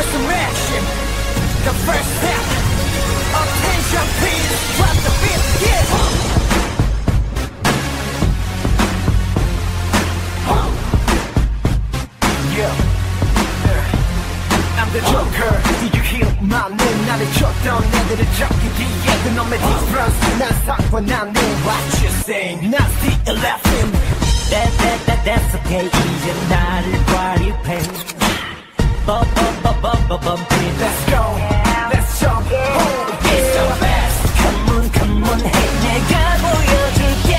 some action. The first step. Attention please. Drop the beat. Yeah. I'm the Joker. Did you hear my name? 나를 쳤던 애들을 잡기 위해 그놈의 difference. 난 사과나네. What you say? 난 still laughing. That's okay. 이제 나를 과립해. Let's go. Let's jump. It's the best. Come on, hey, 내가 보여줄게.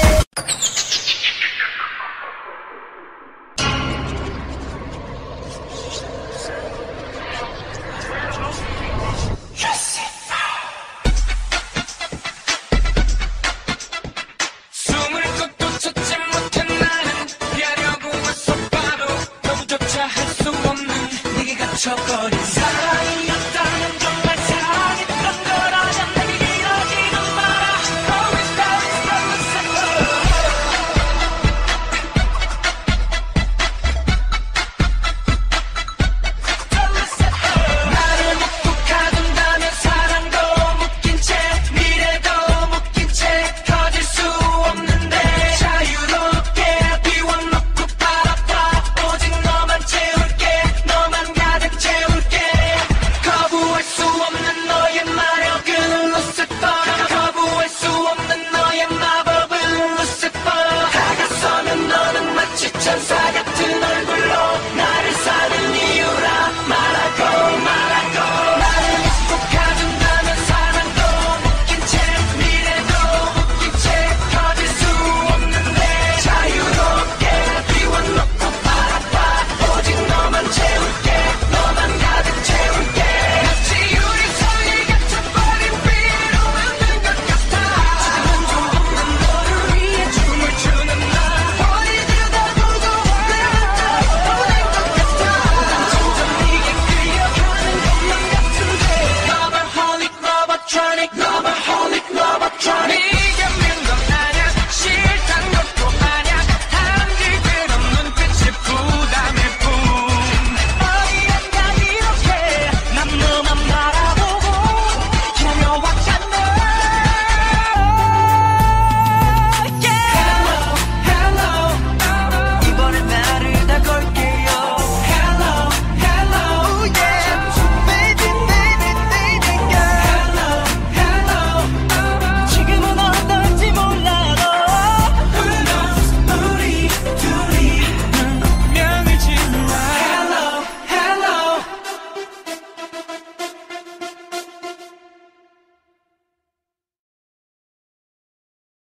숨을 것도 찾지 못한 나는 피하려고 애써봐도 너무조차 할 수 없는 네게 갇혀버린 사랑이